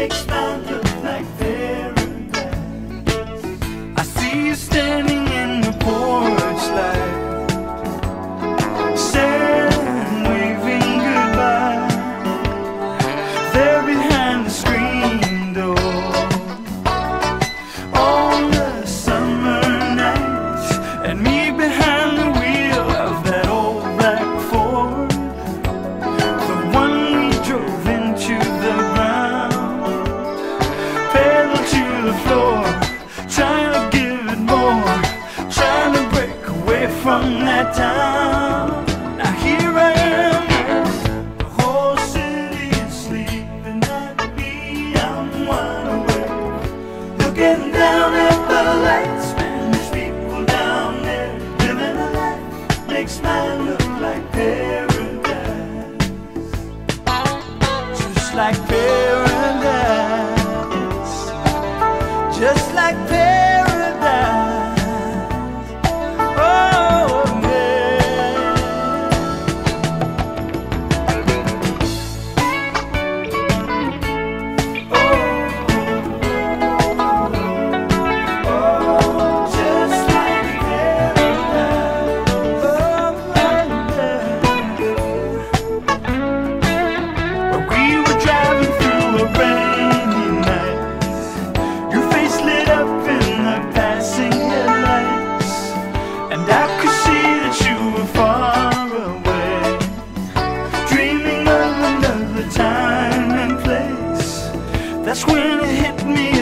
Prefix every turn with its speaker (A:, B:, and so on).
A: makes mine look like paradise. I see you standing in the porch light, staring, waving goodbye. There behind the screen door, on the summer nights, and me behind the wheel of that old black Ford, the one we drove into the ground. Pedal to the floor, trying to give it more, trying to break away from that town. Now here I am, the whole city is sleeping at me. I'm wide awake, looking down at the lights. Man, there's people down there living a life, makes mine look like paradise. Just like paradise, just like paradise. Oh, yeah. Oh, just like paradise. Oh, yeah. We were driving through a rainy night, your face lit up in the passing headlights, and I could see that you were far away, dreaming of another time and place. That's when it hit me